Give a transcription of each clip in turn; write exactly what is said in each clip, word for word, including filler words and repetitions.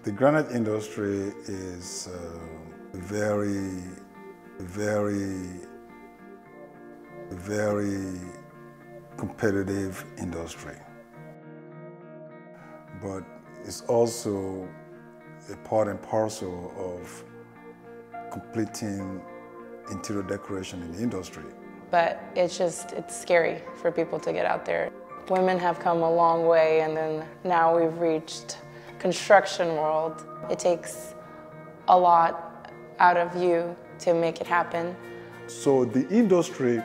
The granite industry is a very, very, very competitive industry. But it's also a part and parcel of completing interior decoration in the industry. But it's just, it's scary for people to get out there. Women have come a long way, and then now we've reached construction world. It takes a lot out of you to make it happen. So the industry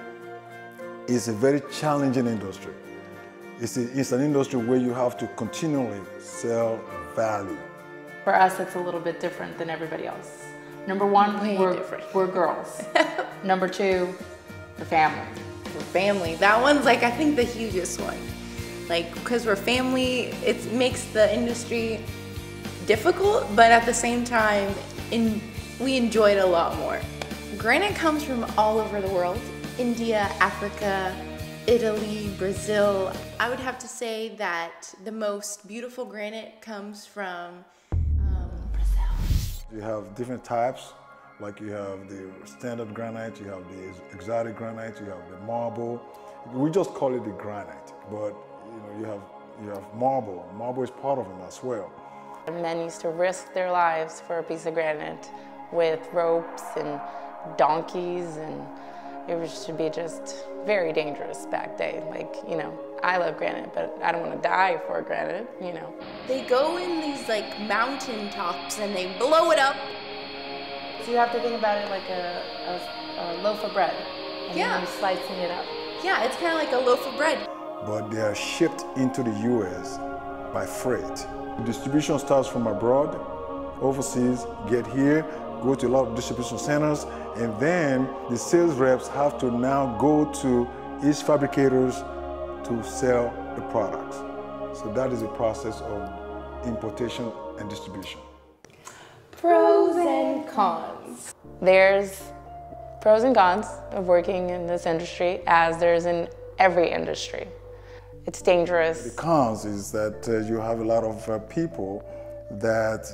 is a very challenging industry. It's, a, it's an industry where you have to continually sell value. For us, it's a little bit different than everybody else. Number one, Way we're, different. we're girls. Number two, the family. We're family. That one's like, I think the hugest one. Like, because we're family, it makes the industry difficult, but at the same time, in, we enjoy it a lot more. Granite comes from all over the world. India, Africa, Italy, Brazil. I would have to say that the most beautiful granite comes from um, Brazil. You have different types, like you have the standard granite, you have the exotic granite, you have the marble. We just call it the granite, but you know, you have, you have marble. Marble is part of them as well. Men used to risk their lives for a piece of granite with ropes and donkeys, and it was to be just very dangerous back then. Like, you know, I love granite, but I don't want to die for granite, you know. They go in these like mountain tops and they blow it up. So you have to think about it like a, a, a loaf of bread. And Yeah. then you're slicing it up. Yeah, it's kind of like a loaf of bread. But they are shipped into the U S by freight. Distribution starts from abroad, overseas, get here, go to a lot of distribution centers, and then the sales reps have to now go to each fabricators to sell the products. So that is the process of importation and distribution. Pros and cons. There's pros and cons of working in this industry, as there's in every industry. It's dangerous. The cons is that uh, you have a lot of uh, people that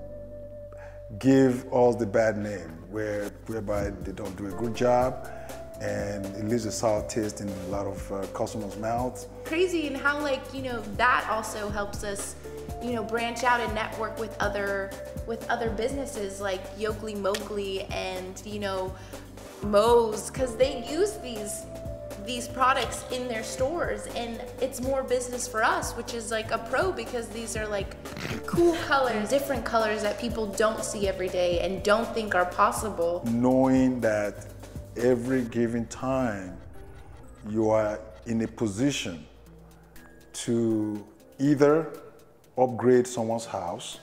give us the bad name, where, whereby they don't do a good job, and it leaves a sour taste in a lot of uh, customers' mouths. Crazy, and how like, you know, that also helps us, you know, branch out and network with other with other businesses like Yogli Mowgli and, you know, Moe's, because they use these these products in their stores, and it's more business for us, which is like a pro, because these are like cool colors, different colors that people don't see every day and don't think are possible. Knowing that every given time you are in a position to either upgrade someone's house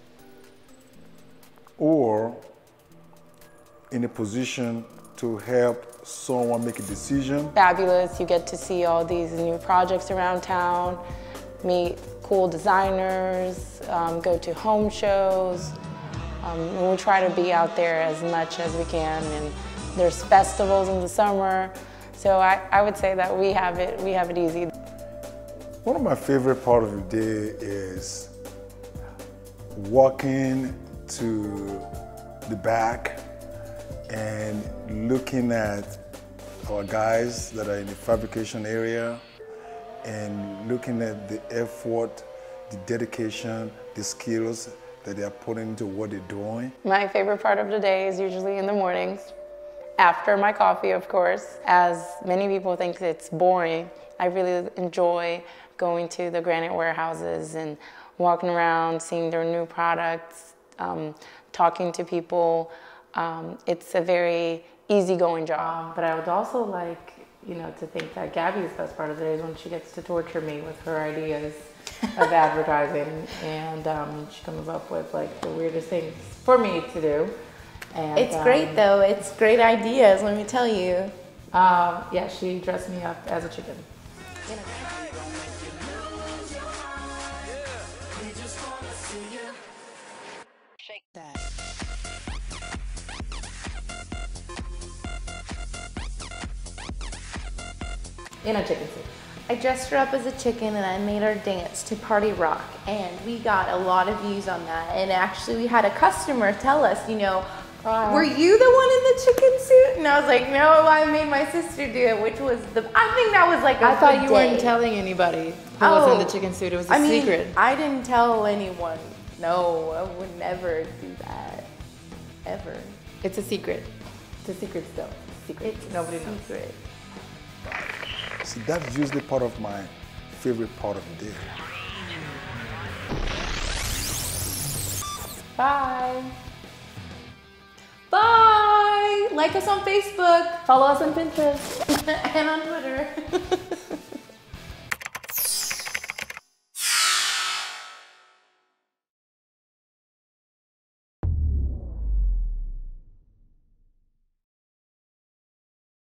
or in a position to help someone make a decision. Fabulous. You get to see all these new projects around town, meet cool designers, um, go to home shows. Um, and we try to be out there as much as we can, and there's festivals in the summer. So I, I would say that we have it, we have it easy. One of my favorite part of the day is walking to the back and looking at our guys that are in the fabrication area and looking at the effort, the dedication, the skills that they are putting into what they're doing. My favorite part of the day is usually in the mornings, after my coffee, of course. As many people think it's boring, I really enjoy going to the granite warehouses and walking around, seeing their new products, um, talking to people. Um, it's a very easygoing job. Um, but I would also like, you know, to think that Gabby's best part of the day is when she gets to torture me with her ideas of advertising, and um, she comes up with like the weirdest things for me to do. And, It's great um, though, it's great ideas, let me tell you. Um, yeah, she dressed me up as a chicken. Shake that. in a chicken suit. I dressed her up as a chicken and I made her dance to Party Rock, and we got a lot of views on that. And actually we had a customer tell us, you know, Wow. were you the one in the chicken suit? And I was like, no, I made my sister do it, which was the, I think that was like a I thought good you day. weren't telling anybody who Oh. was in the chicken suit. It was a I mean, secret. I didn't tell anyone. No, I would never do that. Ever. It's a secret. It's a secret still. Secret. It's Nobody a knows. secret. See, that's usually part of my favorite part of the day. Bye. Bye! Like us on Facebook Follow us on Pinterest. and on Twitter.